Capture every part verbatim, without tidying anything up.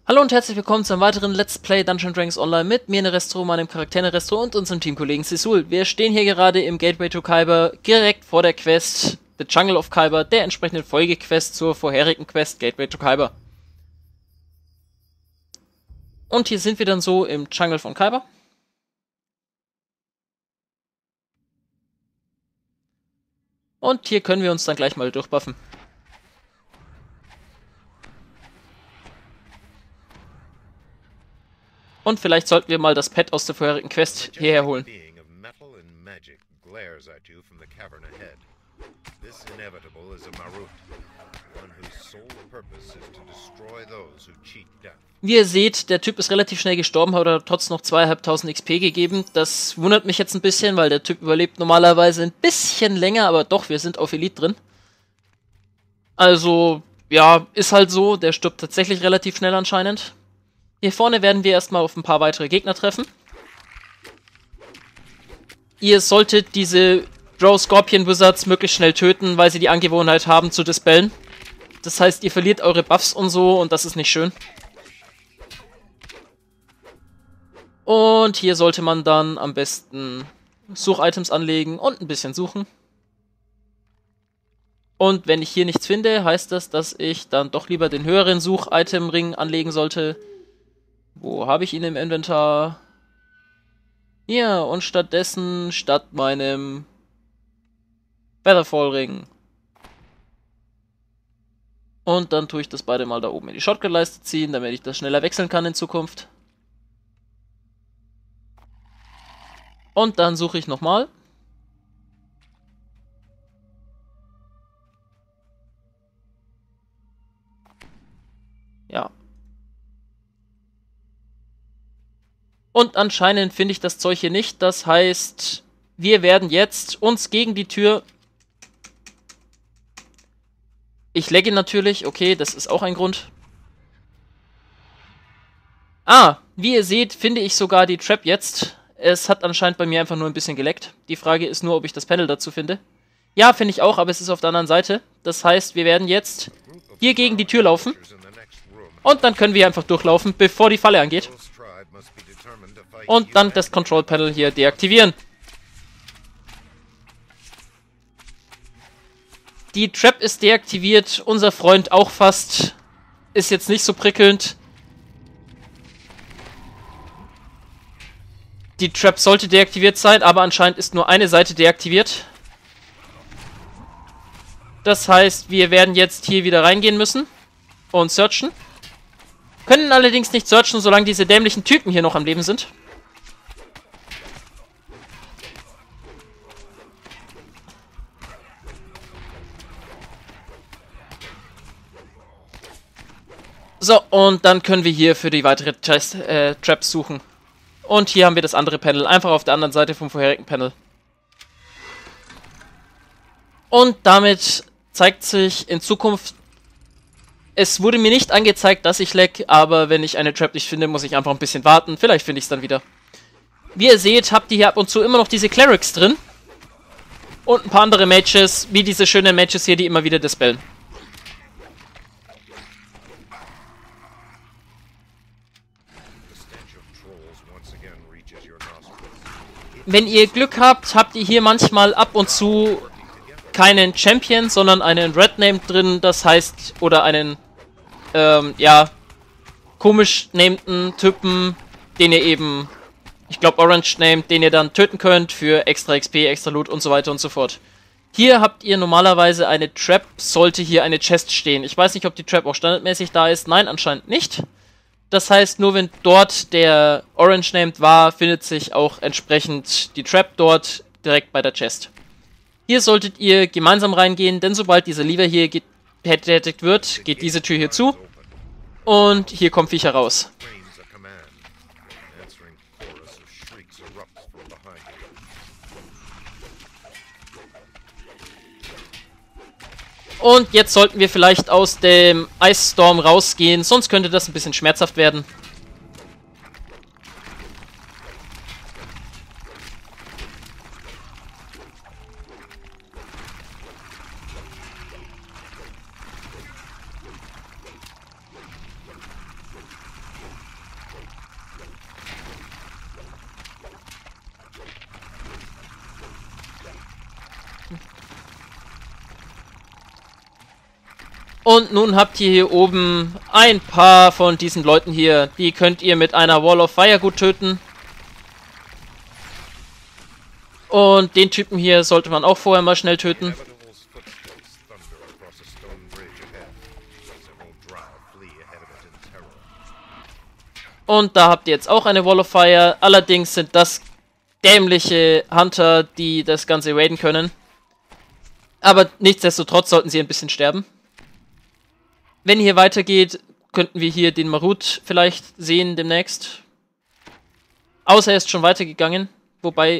Hallo und herzlich willkommen zu einem weiteren Let's Play Dungeons and Dragons Online mit mir, Nerestro, meinem Charakter Nerestro und unserem Teamkollegen Sisul. Wir stehen hier gerade im Gateway to Kyber, direkt vor der Quest The Jungle of Kyber, der entsprechenden Folgequest zur vorherigen Quest Gateway to Kyber. Und hier sind wir dann so im Jungle von Kyber. Und hier können wir uns dann gleich mal durchbuffen. Und vielleicht sollten wir mal das Pet aus der vorherigen Quest hierher holen. Wie ihr seht, der Typ ist relativ schnell gestorben, hat aber trotzdem noch zweitausendfünfhundert X P gegeben. Das wundert mich jetzt ein bisschen, weil der Typ überlebt normalerweise ein bisschen länger, aber doch, wir sind auf Elite drin. Also, ja, ist halt so, der stirbt tatsächlich relativ schnell anscheinend. Hier vorne werden wir erstmal auf ein paar weitere Gegner treffen. Ihr solltet diese Drow Scorpion Wizards möglichst schnell töten, weil sie die Angewohnheit haben zu dispellen. Das heißt, ihr verliert eure Buffs und so und das ist nicht schön. Und hier sollte man dann am besten Such-Items anlegen und ein bisschen suchen. Und wenn ich hier nichts finde, heißt das, dass ich dann doch lieber den höheren Such-Item-Ring anlegen sollte. Wo habe ich ihn im Inventar? Hier, und stattdessen, statt meinem Featherfall-Ring. Und dann tue ich das beide mal da oben in die Shotgun-Leiste ziehen, damit ich das schneller wechseln kann in Zukunft. Und dann suche ich nochmal. Ja. Und anscheinend finde ich das Zeug hier nicht. Das heißt, wir werden jetzt uns gegen die Tür... Ich lagge natürlich. Okay, das ist auch ein Grund. Ah, wie ihr seht, finde ich sogar die Trap jetzt. Es hat anscheinend bei mir einfach nur ein bisschen geleckt. Die Frage ist nur, ob ich das Panel dazu finde. Ja, finde ich auch, aber es ist auf der anderen Seite. Das heißt, wir werden jetzt hier gegen die Tür laufen. Und dann können wir einfach durchlaufen, bevor die Falle angeht. Und dann das Control Panel hier deaktivieren. Die Trap ist deaktiviert, unser Freund auch fast. Ist jetzt nicht so prickelnd. Die Trap sollte deaktiviert sein, aber anscheinend ist nur eine Seite deaktiviert. Das heißt, wir werden jetzt hier wieder reingehen müssen und searchen. Können allerdings nicht searchen, solange diese dämlichen Typen hier noch am Leben sind. So, und dann können wir hier für die weitere Test, äh, Traps suchen. Und hier haben wir das andere Panel, einfach auf der anderen Seite vom vorherigen Panel. Und damit zeigt sich in Zukunft... Es wurde mir nicht angezeigt, dass ich lag, aber wenn ich eine Trap nicht finde, muss ich einfach ein bisschen warten. Vielleicht finde ich es dann wieder. Wie ihr seht, habt ihr hier ab und zu immer noch diese Clerics drin. Und ein paar andere Mages, wie diese schönen Mages hier, die immer wieder dispellen. Wenn ihr Glück habt, habt ihr hier manchmal ab und zu keinen Champion, sondern einen Red Name drin, das heißt, oder einen, ähm, ja, komisch nameden Typen, den ihr eben, ich glaube Orange named, den ihr dann töten könnt für extra X P, extra Loot und so weiter und so fort. Hier habt ihr normalerweise eine Trap, sollte hier eine Chest stehen. Ich weiß nicht, ob die Trap auch standardmäßig da ist. Nein, anscheinend nicht. Das heißt, nur wenn dort der Orange named war, findet sich auch entsprechend die Trap dort direkt bei der Chest. Hier solltet ihr gemeinsam reingehen, denn sobald dieser Lever hier betätigt wird, geht diese Tür hier zu und hier kommt Viecher raus. Und jetzt sollten wir vielleicht aus dem Ice Storm rausgehen, sonst könnte das ein bisschen schmerzhaft werden. Und nun habt ihr hier oben ein paar von diesen Leuten hier. Die könnt ihr mit einer Wall of Fire gut töten. Und den Typen hier sollte man auch vorher mal schnell töten. Und da habt ihr jetzt auch eine Wall of Fire. Allerdings sind das dämliche Hunter, die das Ganze raiden können. Aber nichtsdestotrotz sollten sie ein bisschen sterben. Wenn hier weitergeht, könnten wir hier den Marut vielleicht sehen demnächst. Außer er ist schon weitergegangen. Wobei...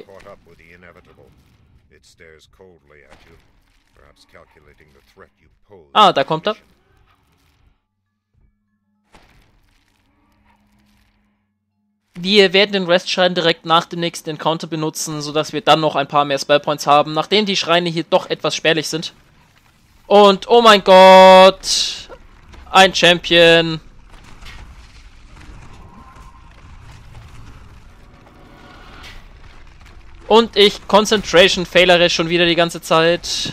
Ah, da kommt er. Wir werden den Restschrein direkt nach dem nächsten Encounter benutzen, sodass wir dann noch ein paar mehr Spellpoints haben, nachdem die Schreine hier doch etwas spärlich sind. Und, oh mein Gott, ein Champion. Und ich Concentration failere schon wieder die ganze Zeit.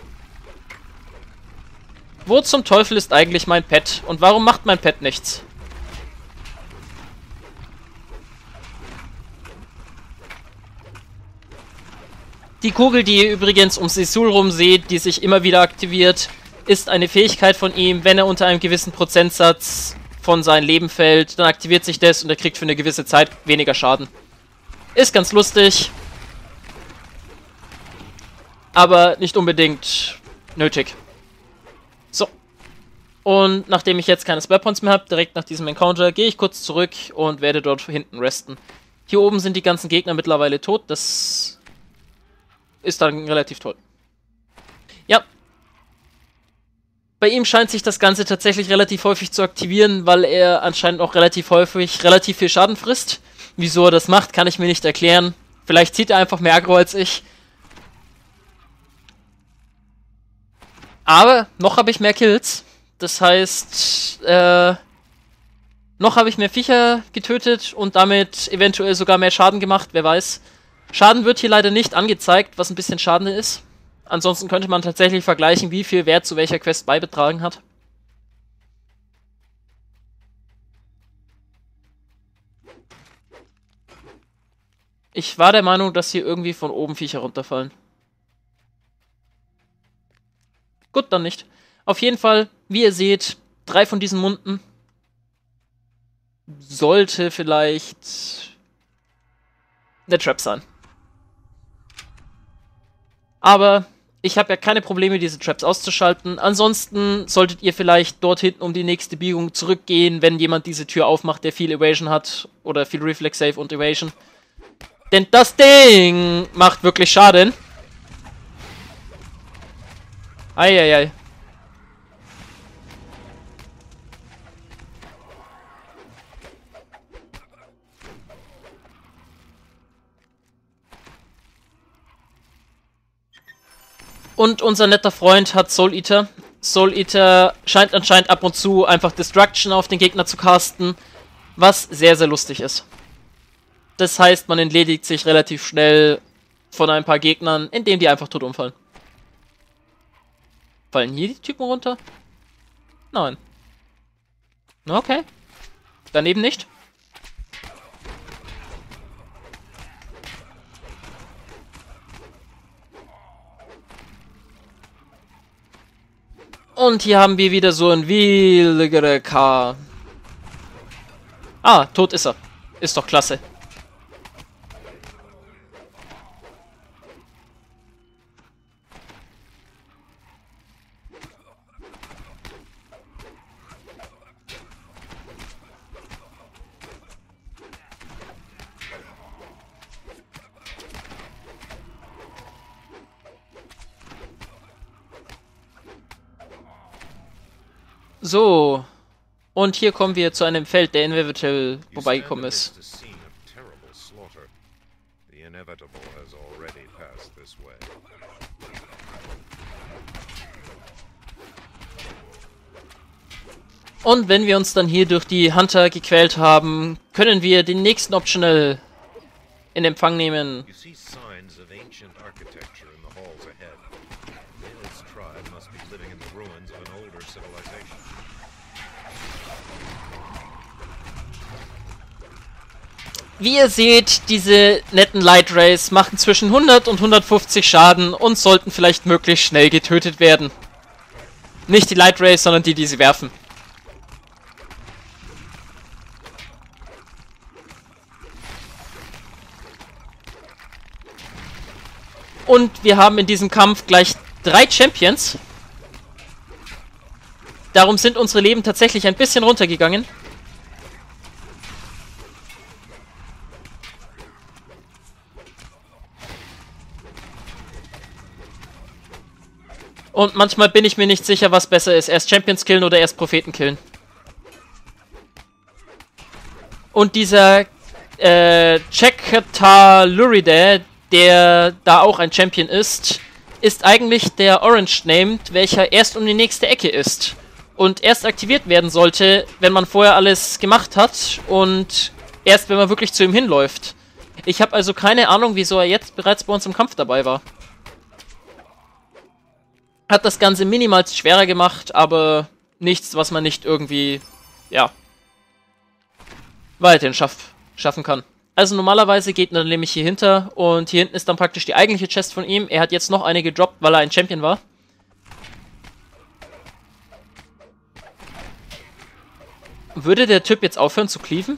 Wo zum Teufel ist eigentlich mein Pet? Und warum macht mein Pet nichts? Die Kugel, die ihr übrigens um Sisul rum seht, die sich immer wieder aktiviert, ist eine Fähigkeit von ihm. Wenn er unter einem gewissen Prozentsatz von seinem Leben fällt, dann aktiviert sich das und er kriegt für eine gewisse Zeit weniger Schaden. Ist ganz lustig. Aber nicht unbedingt nötig. So. Und nachdem ich jetzt keine Spellpoints mehr habe, direkt nach diesem Encounter, gehe ich kurz zurück und werde dort hinten resten. Hier oben sind die ganzen Gegner mittlerweile tot. Das ist dann relativ toll. Ja. Bei ihm scheint sich das Ganze tatsächlich relativ häufig zu aktivieren, weil er anscheinend auch relativ häufig relativ viel Schaden frisst. Wieso er das macht, kann ich mir nicht erklären. Vielleicht zieht er einfach mehr Aggro als ich. Aber noch habe ich mehr Kills. Das heißt, äh, noch habe ich mehr Viecher getötet und damit eventuell sogar mehr Schaden gemacht, wer weiß. Schaden wird hier leider nicht angezeigt, was ein bisschen schade ist. Ansonsten könnte man tatsächlich vergleichen, wie viel Wert zu welcher Quest beibetragen hat. Ich war der Meinung, dass hier irgendwie von oben Viecher runterfallen. Gut, dann nicht. Auf jeden Fall, wie ihr seht, drei von diesen Munden. Sollte vielleicht eine Trap sein. Aber ich habe ja keine Probleme, diese Traps auszuschalten. Ansonsten solltet ihr vielleicht dort hinten um die nächste Biegung zurückgehen, wenn jemand diese Tür aufmacht, der viel Evasion hat. Oder viel Reflex Save und Evasion. Denn das Ding macht wirklich Schaden. Eieiei. Und unser netter Freund hat Soul Eater. Soul Eater scheint anscheinend ab und zu einfach Destruction auf den Gegner zu casten, was sehr, sehr lustig ist. Das heißt, man entledigt sich relativ schnell von ein paar Gegnern, indem die einfach tot umfallen. Fallen hier die Typen runter? Nein. Okay. Daneben nicht. Und hier haben wir wieder so ein willigere K. Ah, tot ist er. Ist doch klasse. So, und hier kommen wir zu einem Feld, der Inevitable vorbeigekommen ist. Und wenn wir uns dann hier durch die Hunter gequält haben, können wir den nächsten Optional in Empfang nehmen. Wie ihr seht, diese netten Light Rays machen zwischen hundert und hundertfünfzig Schaden und sollten vielleicht möglichst schnell getötet werden. Nicht die Light Rays, sondern die, die sie werfen. Und wir haben in diesem Kampf gleich drei Champions. Darum sind unsere Leben tatsächlich ein bisschen runtergegangen. Und manchmal bin ich mir nicht sicher, was besser ist. Erst Champions killen oder erst Propheten killen. Und dieser äh, Chekataluride, der da auch ein Champion ist, ist eigentlich der Orange Named, welcher erst um die nächste Ecke ist. Und erst aktiviert werden sollte, wenn man vorher alles gemacht hat und erst wenn man wirklich zu ihm hinläuft. Ich habe also keine Ahnung, wieso er jetzt bereits bei uns im Kampf dabei war. Hat das Ganze minimal schwerer gemacht, aber nichts, was man nicht irgendwie, ja, weiterhin schaff, schaffen kann. Also normalerweise geht man nämlich hier hinter und hier hinten ist dann praktisch die eigentliche Chest von ihm. Er hat jetzt noch eine gedroppt, weil er ein Champion war. Würde der Typ jetzt aufhören zu cleaven?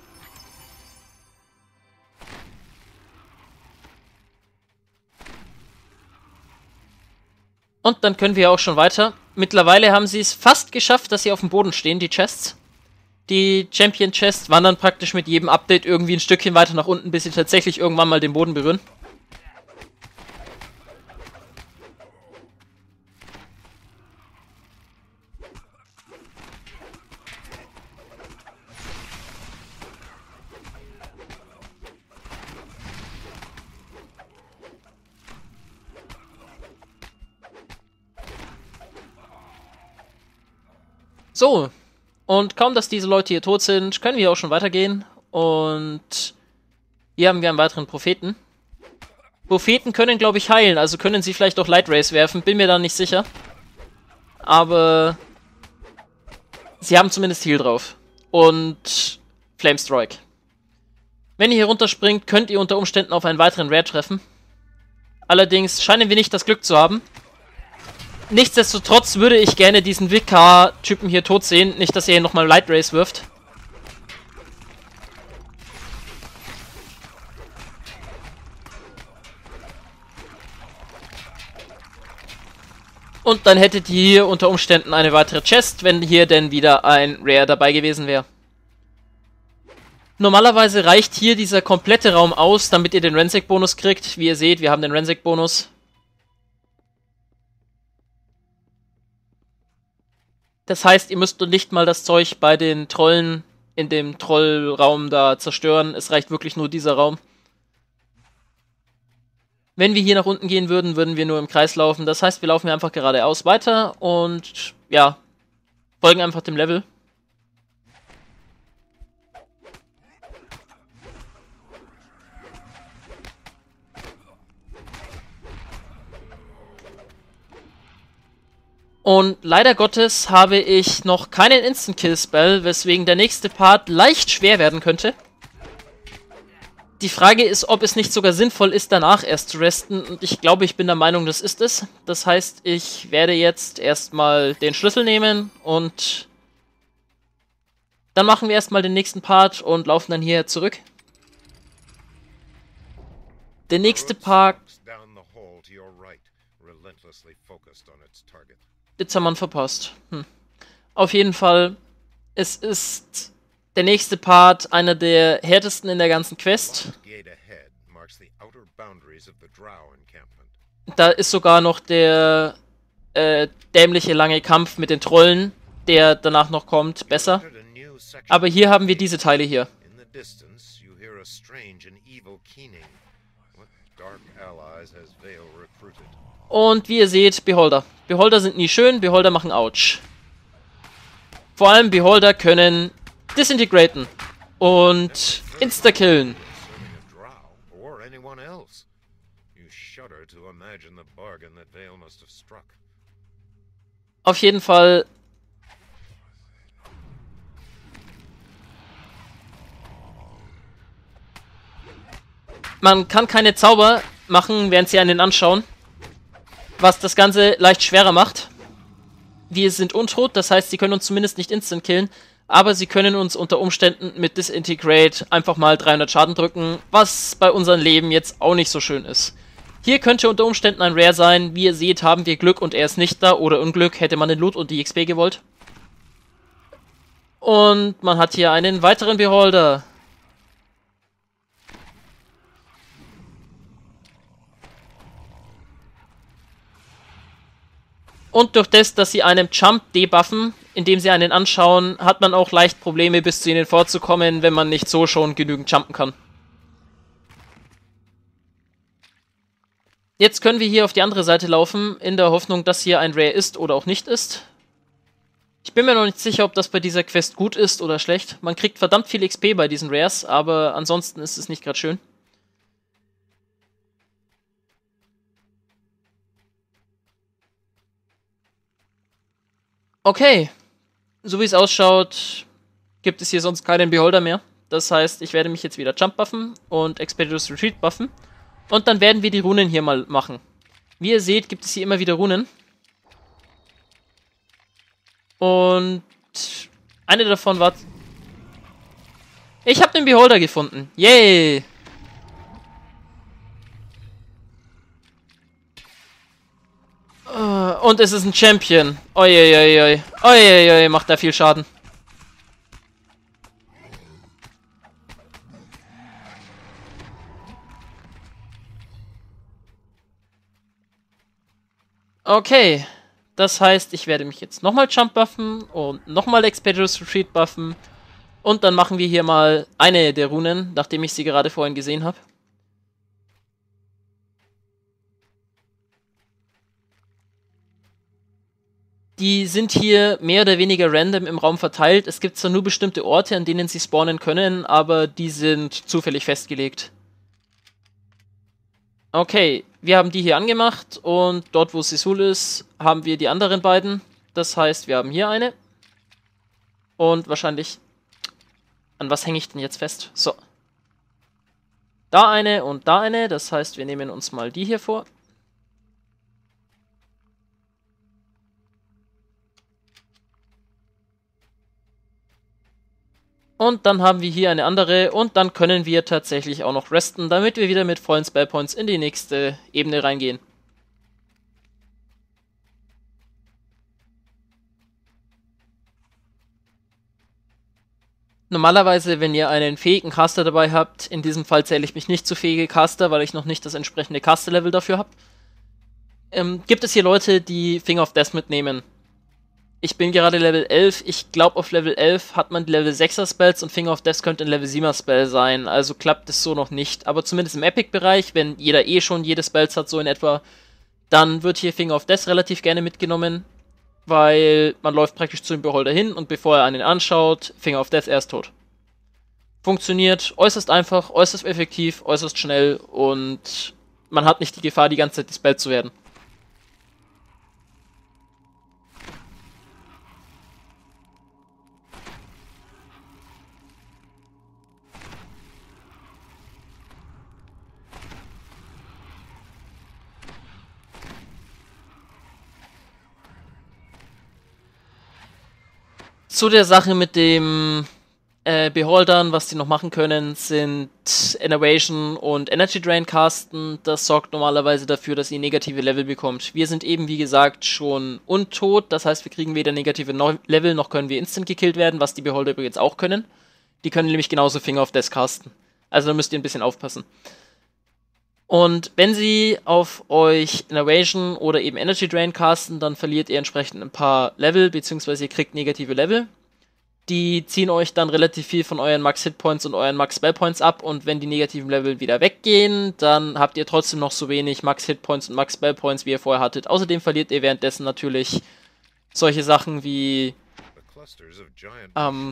Und dann können wir auch schon weiter. Mittlerweile haben sie es fast geschafft, dass sie auf dem Boden stehen, die Chests. Die Champion Chests wandern praktisch mit jedem Update irgendwie ein Stückchen weiter nach unten, bis sie tatsächlich irgendwann mal den Boden berühren. So, und kaum, dass diese Leute hier tot sind, können wir auch schon weitergehen. Und hier haben wir einen weiteren Propheten. Propheten können, glaube ich, heilen, also können sie vielleicht auch Light Rays werfen, bin mir da nicht sicher. Aber sie haben zumindest Heal drauf. Und Flame Strike. Wenn ihr hier runterspringt, könnt ihr unter Umständen auf einen weiteren Rare treffen. Allerdings scheinen wir nicht das Glück zu haben. Nichtsdestotrotz würde ich gerne diesen W K-Typen hier tot sehen. Nicht, dass er hier nochmal Light Rays wirft. Und dann hättet ihr hier unter Umständen eine weitere Chest, wenn hier denn wieder ein Rare dabei gewesen wäre. Normalerweise reicht hier dieser komplette Raum aus, damit ihr den Rensec-Bonus kriegt. Wie ihr seht, wir haben den Rensec-Bonus. Das heißt, ihr müsst nicht mal das Zeug bei den Trollen in dem Trollraum da zerstören. Es reicht wirklich nur dieser Raum. Wenn wir hier nach unten gehen würden, würden wir nur im Kreis laufen. Das heißt, wir laufen einfach geradeaus weiter und ja, folgen einfach dem Level. Und leider Gottes habe ich noch keinen Instant-Kill-Spell, weswegen der nächste Part leicht schwer werden könnte. Die Frage ist, ob es nicht sogar sinnvoll ist, danach erst zu resten. Und ich glaube, ich bin der Meinung, das ist es. Das heißt, ich werde jetzt erstmal den Schlüssel nehmen und dann machen wir erstmal den nächsten Part und laufen dann hierher zurück. Der nächste Part... Jetzt haben wir ihn verpasst. Hm. Auf jeden Fall, es ist der nächste Part einer der härtesten in der ganzen Quest. Da ist sogar noch der äh, dämliche lange Kampf mit den Trollen, der danach noch kommt, besser. Aber hier haben wir diese Teile hier. Und wie ihr seht, Beholder. Beholder sind nie schön, Beholder machen Autsch. Vor allem Beholder können disintegraten und insta-killen. Auf jeden Fall... Man kann keine Zauber machen, während sie einen anschauen, was das Ganze leicht schwerer macht. Wir sind untot, das heißt, sie können uns zumindest nicht instant killen, aber sie können uns unter Umständen mit Disintegrate einfach mal dreihundert Schaden drücken, was bei unserem Leben jetzt auch nicht so schön ist. Hier könnte unter Umständen ein Rare sein. Wie ihr seht, haben wir Glück und er ist nicht da, oder Unglück, hätte man den Loot und die X P gewollt. Und man hat hier einen weiteren Beholder. Und durch das, dass sie einem Jump debuffen, indem sie einen anschauen, hat man auch leicht Probleme, bis zu ihnen vorzukommen, wenn man nicht so schon genügend jumpen kann. Jetzt können wir hier auf die andere Seite laufen, in der Hoffnung, dass hier ein Rare ist oder auch nicht ist. Ich bin mir noch nicht sicher, ob das bei dieser Quest gut ist oder schlecht. Man kriegt verdammt viel X P bei diesen Rares, aber ansonsten ist es nicht gerade schön. Okay, so wie es ausschaut, gibt es hier sonst keinen Beholder mehr. Das heißt, ich werde mich jetzt wieder Jump buffen und Expeditors Retreat buffen. Und dann werden wir die Runen hier mal machen. Wie ihr seht, gibt es hier immer wieder Runen. Und eine davon war... Ich habe den Beholder gefunden. Yay! Und es ist ein Champion. Uiuiui. Uiuiui, macht da viel Schaden. Okay. Das heißt, ich werde mich jetzt nochmal Jump buffen und nochmal Expeditors Retreat buffen. Und dann machen wir hier mal eine der Runen, nachdem ich sie gerade vorhin gesehen habe. Die sind hier mehr oder weniger random im Raum verteilt. Es gibt zwar nur bestimmte Orte, an denen sie spawnen können, aber die sind zufällig festgelegt. Okay, wir haben die hier angemacht und dort, wo Sisul ist, haben wir die anderen beiden. Das heißt, wir haben hier eine. Und wahrscheinlich... An was hänge ich denn jetzt fest? So. Da eine und da eine. Das heißt, wir nehmen uns mal die hier vor. Und dann haben wir hier eine andere und dann können wir tatsächlich auch noch resten, damit wir wieder mit vollen Spellpoints in die nächste Ebene reingehen. Normalerweise, wenn ihr einen fähigen Caster dabei habt, in diesem Fall zähle ich mich nicht zu fähige Caster, weil ich noch nicht das entsprechende Caster-Level dafür habe, ähm, gibt es hier Leute, die Finger of Death mitnehmen. Ich bin gerade Level elf, ich glaube auf Level elf hat man die Level sechser Spells und Finger of Death könnte ein Level siebener Spell sein, also klappt es so noch nicht. Aber zumindest im Epic-Bereich, wenn jeder eh schon jede Spells hat, so in etwa, dann wird hier Finger of Death relativ gerne mitgenommen, weil man läuft praktisch zu dem Beholder hin und bevor er einen anschaut, Finger of Death, er ist tot. Funktioniert äußerst einfach, äußerst effektiv, äußerst schnell und man hat nicht die Gefahr, die ganze Zeit dispelled zu werden. Zu der Sache mit dem äh, Beholdern, was die noch machen können, sind Innovation und Energy Drain casten. Das sorgt normalerweise dafür, dass ihr negative Level bekommt. Wir sind eben, wie gesagt, schon untot. Das heißt, wir kriegen weder negative no Level, noch können wir instant gekillt werden, was die Beholder übrigens auch können. Die können nämlich genauso Finger of Death casten. Also da müsst ihr ein bisschen aufpassen. Und wenn sie auf euch Innovation oder eben Energy Drain casten, dann verliert ihr entsprechend ein paar Level, beziehungsweise ihr kriegt negative Level. Die ziehen euch dann relativ viel von euren Max Hitpoints und euren Max Spellpoints ab und wenn die negativen Level wieder weggehen, dann habt ihr trotzdem noch so wenig Max Hitpoints und Max Spellpoints, wie ihr vorher hattet. Außerdem verliert ihr währenddessen natürlich solche Sachen wie ähm,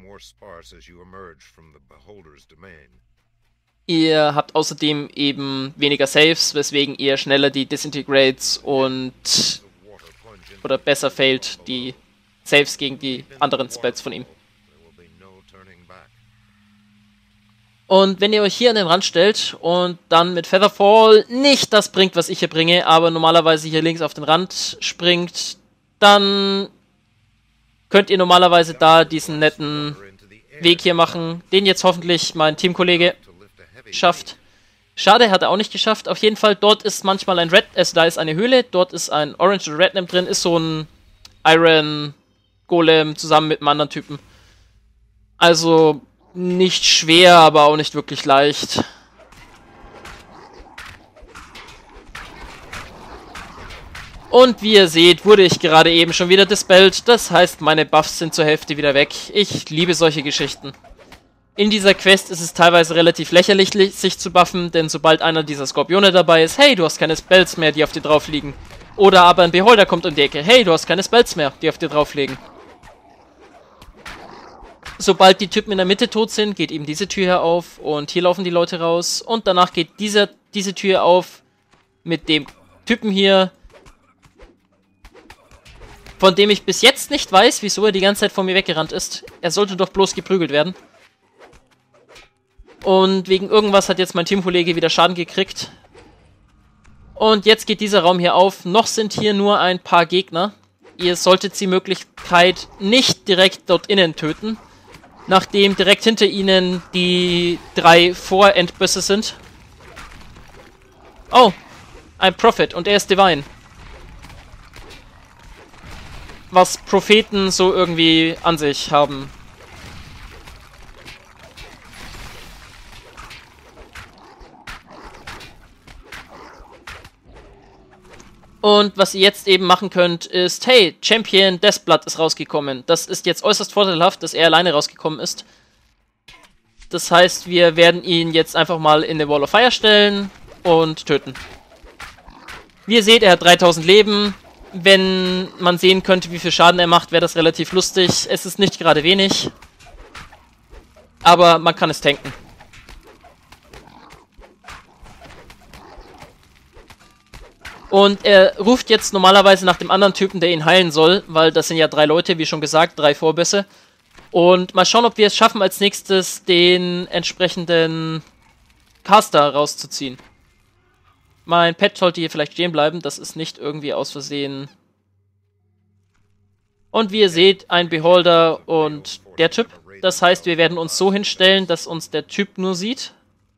ihr habt außerdem eben weniger Saves, weswegen ihr schneller die Disintegrates und oder besser failt die Saves gegen die anderen Spells von ihm. Und wenn ihr euch hier an den Rand stellt und dann mit Featherfall nicht das bringt, was ich hier bringe, aber normalerweise hier links auf den Rand springt, dann könnt ihr normalerweise da diesen netten Weg hier machen, den jetzt hoffentlich mein Teamkollege schafft. Schade, hat er auch nicht geschafft. Auf jeden Fall, dort ist manchmal ein Red, also da ist eine Höhle, dort ist ein Orange oder Red drin, ist so ein Iron Golem zusammen mit einem anderen Typen. Also nicht schwer, aber auch nicht wirklich leicht. Und wie ihr seht, wurde ich gerade eben schon wieder dispelled. Das heißt, meine Buffs sind zur Hälfte wieder weg. Ich liebe solche Geschichten. In dieser Quest ist es teilweise relativ lächerlich, sich zu buffen, denn sobald einer dieser Skorpione dabei ist, hey, du hast keine Spells mehr, die auf dir drauf liegen. Oder aber ein Beholder kommt um die Ecke, hey, du hast keine Spells mehr, die auf dir drauf liegen. Sobald die Typen in der Mitte tot sind, geht eben diese Tür hier auf und hier laufen die Leute raus. Und danach geht dieser, diese Tür auf mit dem Typen hier, von dem ich bis jetzt nicht weiß, wieso er die ganze Zeit von mir weggerannt ist. Er sollte doch bloß geprügelt werden. Und wegen irgendwas hat jetzt mein Teamkollege wieder Schaden gekriegt. Und jetzt geht dieser Raum hier auf. Noch sind hier nur ein paar Gegner. Ihr solltet die Möglichkeit nicht direkt dort innen töten, nachdem direkt hinter ihnen die drei Vorendbösse sind. Oh, ein Prophet und er ist Divine. Was Propheten so irgendwie an sich haben. Und was ihr jetzt eben machen könnt, ist, hey, Champion Deathblood ist rausgekommen. Das ist jetzt äußerst vorteilhaft, dass er alleine rausgekommen ist. Das heißt, wir werden ihn jetzt einfach mal in eine Wall of Fire stellen und töten. Wie ihr seht, er hat dreitausend Leben. Wenn man sehen könnte, wie viel Schaden er macht, wäre das relativ lustig. Es ist nicht gerade wenig. Aber man kann es tanken. Und er ruft jetzt normalerweise nach dem anderen Typen, der ihn heilen soll, weil das sind ja drei Leute, wie schon gesagt, drei Vorbisse. Und mal schauen, ob wir es schaffen, als nächstes den entsprechenden Caster rauszuziehen. Mein Pet sollte hier vielleicht stehen bleiben, das ist nicht irgendwie aus Versehen. Und wie ihr seht, ein Beholder und der Typ. Das heißt, wir werden uns so hinstellen, dass uns der Typ nur sieht.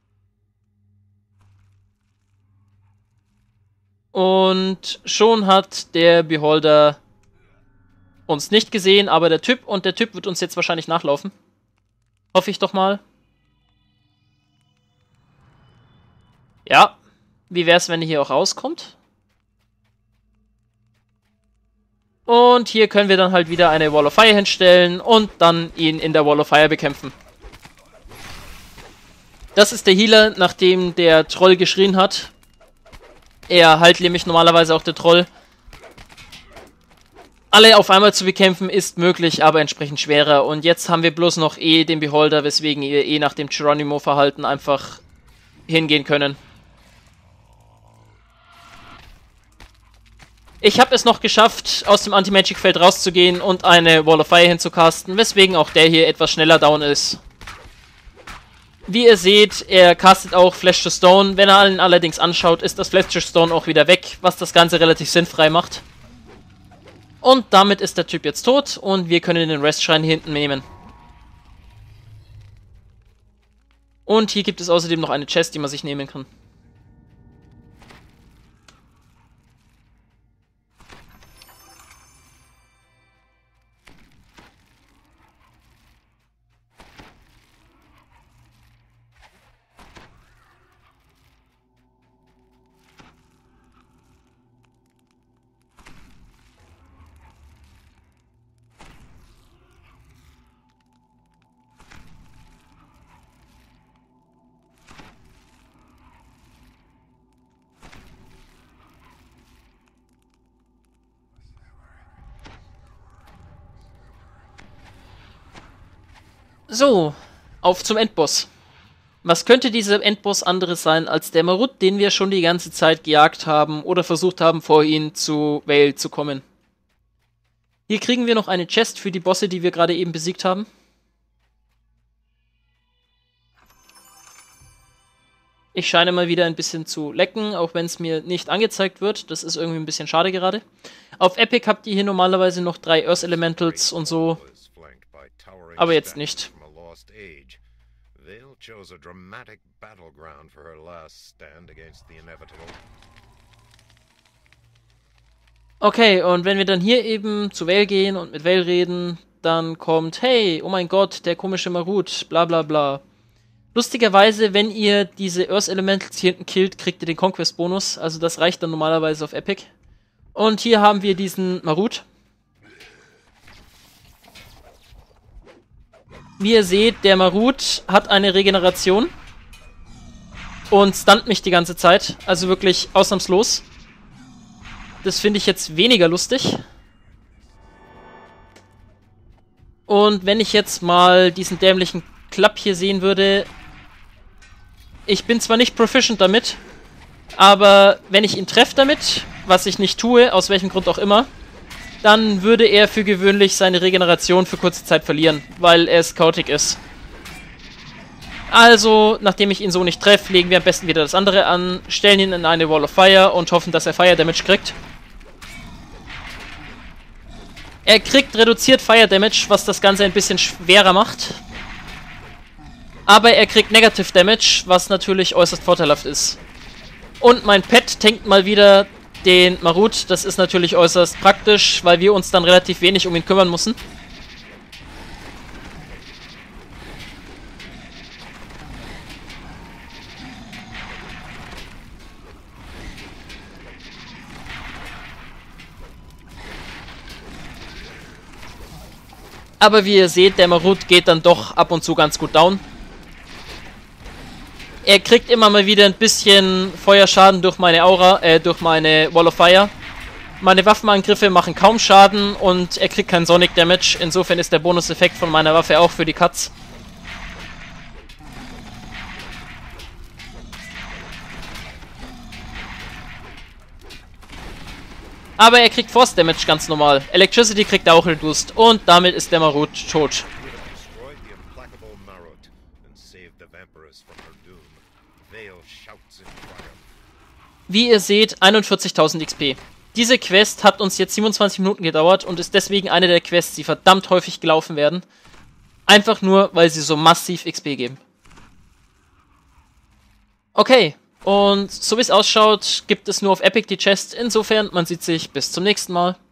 Und schon hat der Beholder uns nicht gesehen, aber der Typ und der Typ wird uns jetzt wahrscheinlich nachlaufen. Hoffe ich doch mal. Ja. Wie wäre es, wenn er hier auch rauskommt? Und hier können wir dann halt wieder eine Wall of Fire hinstellen und dann ihn in der Wall of Fire bekämpfen. Das ist der Healer, nachdem der Troll geschrien hat. Er heilt nämlich normalerweise auch der Troll. Alle auf einmal zu bekämpfen ist möglich, aber entsprechend schwerer. Und jetzt haben wir bloß noch eh den Beholder, weswegen wir eh nach dem Geronimo-Verhalten einfach hingehen können. Ich habe es noch geschafft, aus dem Anti-Magic-Feld rauszugehen und eine Wall of Fire hinzucasten, weswegen auch der hier etwas schneller down ist. Wie ihr seht, er castet auch Flash to Stone. Wenn er ihn allerdings anschaut, ist das Flash to Stone auch wieder weg, was das Ganze relativ sinnfrei macht. Und damit ist der Typ jetzt tot und wir können den Restschrein hier hinten nehmen. Und hier gibt es außerdem noch eine Chest, die man sich nehmen kann. So, auf zum Endboss. Was könnte dieser Endboss anderes sein als der Marut, den wir schon die ganze Zeit gejagt haben oder versucht haben, vor ihn zu Vale zu kommen? Hier kriegen wir noch eine Chest für die Bosse, die wir gerade eben besiegt haben. Ich scheine mal wieder ein bisschen zu lecken, auch wenn es mir nicht angezeigt wird. Das ist irgendwie ein bisschen schade gerade. Auf Epic habt ihr hier normalerweise noch drei Earth Elementals und so. Aber jetzt nicht. Okay, und wenn wir dann hier eben zu Vale gehen und mit Vale reden, dann kommt, hey, oh mein Gott, der komische Marut, bla bla bla. Lustigerweise, wenn ihr diese Earth Elementals hier hinten killt, kriegt ihr den Conquest Bonus. Also das reicht dann normalerweise auf Epic. Und hier haben wir diesen Marut. Wie ihr seht, der Marut hat eine Regeneration. Und stunt mich die ganze Zeit. Also wirklich ausnahmslos. Das finde ich jetzt weniger lustig. Und wenn ich jetzt mal diesen dämlichen Klapp hier sehen würde... Ich bin zwar nicht proficient damit, aber wenn ich ihn treffe damit, was ich nicht tue, aus welchem Grund auch immer, dann würde er für gewöhnlich seine Regeneration für kurze Zeit verlieren, weil er chaotic ist. Also, nachdem ich ihn so nicht treffe, legen wir am besten wieder das andere an, stellen ihn in eine Wall of Fire und hoffen, dass er Fire Damage kriegt. Er kriegt reduziert Fire Damage, was das Ganze ein bisschen schwerer macht. Aber er kriegt Negative Damage, was natürlich äußerst vorteilhaft ist. Und mein Pet tankt mal wieder den Marut. Das ist natürlich äußerst praktisch, weil wir uns dann relativ wenig um ihn kümmern müssen. Aber wie ihr seht, der Marut geht dann doch ab und zu ganz gut down. Er kriegt immer mal wieder ein bisschen Feuerschaden durch meine Aura, äh, durch meine Wall of Fire. Meine Waffenangriffe machen kaum Schaden und er kriegt keinen Sonic Damage. Insofern ist der Bonuseffekt von meiner Waffe auch für die Katz. Aber er kriegt Force Damage ganz normal. Electricity kriegt er auch reduced. Und damit ist der Marut tot. Wie ihr seht, einundvierzigtausend X P. Diese Quest hat uns jetzt siebenundzwanzig Minuten gedauert und ist deswegen eine der Quests, die verdammt häufig gelaufen werden. Einfach nur, weil sie so massiv X P geben. Okay, und so wie es ausschaut, gibt es nur auf Epic die Chest. Insofern, man sieht sich bis zum nächsten Mal.